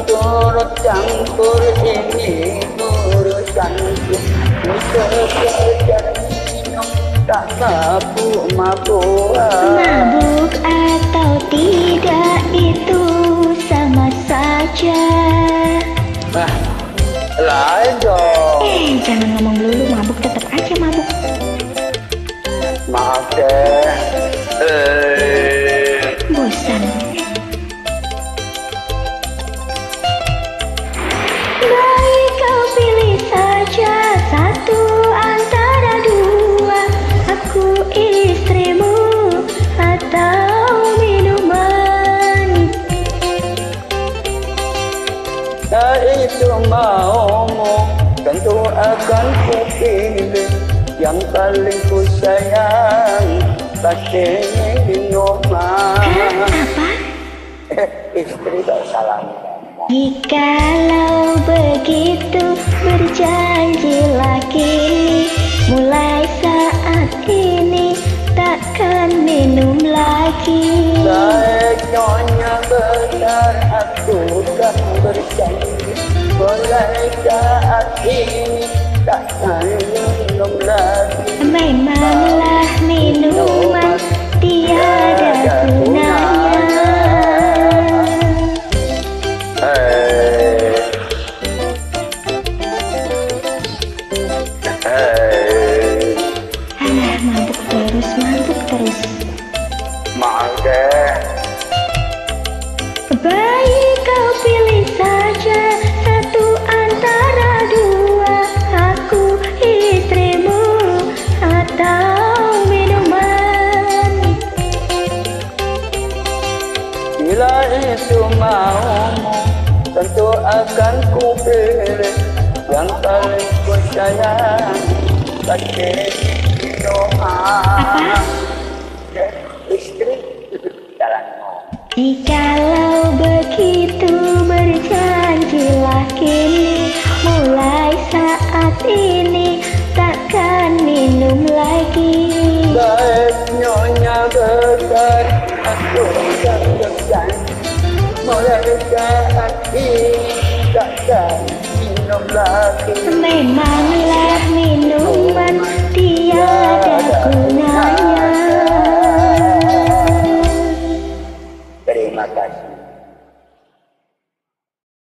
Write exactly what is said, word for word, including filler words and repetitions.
turut campur ini urusanku. Sekedar minum tak mabuk-mabukan. Mabuk atau tidak itu sama saja. Nah, lain dong. Eh, jangan ngomong dulu, mabuk tetap aja mabuk. Maaf deh. Eh. Bosan. Baik kau pilih saja satu antara dua, aku istrimu atau minuman. Nah itu maumu, tentu akan kupilih. Yang paling ku sayang pasti minuman. Apa? Eh, istri tak salah. Jikalau begitu berjanjilah kini, mulai saat ini takkan minum lagi. Baik nyonya benar aku kan berjanji, mulai saat ini takkan minum lagi. Memanglah minuman tiada gunanya. Hei, hei, Ah, mabuk terus, mabuk terus. maaf deh. Baik kau pilih saja satu antara dua, aku istrimu atau minuman. Bila itu maumu, tentu akan ku pilih. Yang paling ku sayang pasti minuman. Eh, istri jalan mau. Jikalau begitu berjanjilah kini, mulai saat ini takkan minum lagi. Baik nyonya besar, aku kan berjanji, mulai saat ini